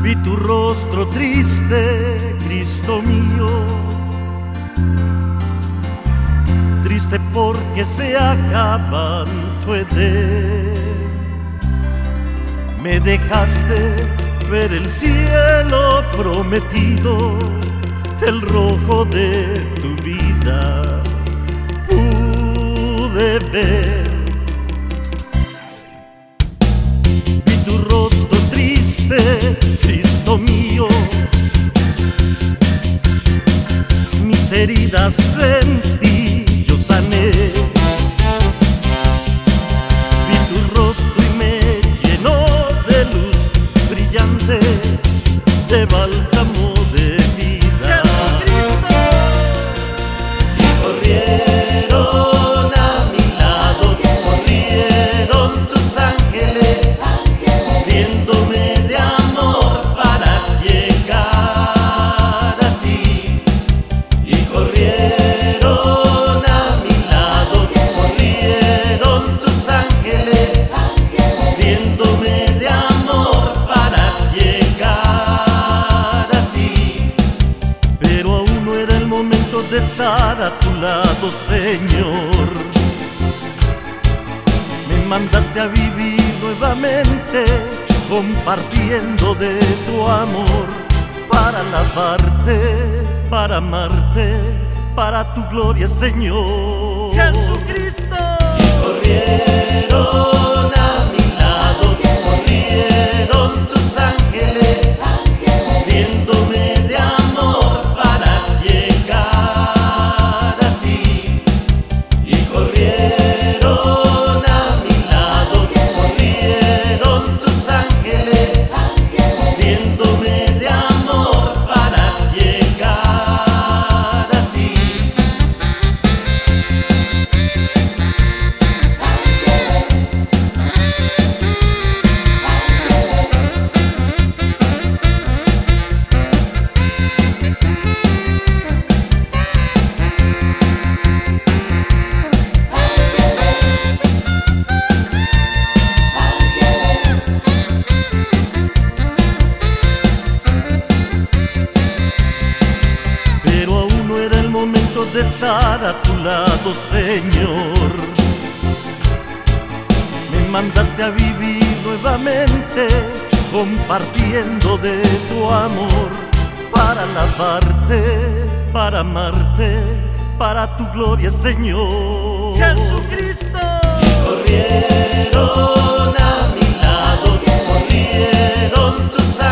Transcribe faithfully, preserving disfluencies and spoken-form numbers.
Vi tu rostro triste, Cristo mío, triste porque se acaban tu Edén. Me dejaste ver el cielo prometido, el rojo de tu vida pude ver. Vi tu rostro triste, Cristo mío, mis heridas en ti yo sané. Vi tu rostro y me llenó de luz brillante, de bálsamo de vida. ¡Jesucristo! Y corrieron a mi lado, corrieron tus ángeles, viéndome de amor para llegar a ti. Y corrieron a mi lado, corrieron tus ángeles, viéndome de amor para llegar a ti. Pero aún no era el momento de estar a tu lado, Señor. Me mandaste a vivir nuevamente, compartiendo de tu amor, para alabarte, para amarte, para tu gloria, Señor. ¡Jesucristo! Y corrieron a mi lado, corrieron tus ángeles, viéndome de amor para llegar a ti. Y corrieron a mi lado, corrieron tus ángeles, viéndome de amor para llegar a ti. Pero aún no era el momento de estar a tu lado, Señor. Me mandaste a vivir nuevamente, compartiendo de tu amor, para alabarte, para amarte, para tu gloria, Señor. ¡Jesucristo! Y corrieron a mi lado, corrieron tus ángeles,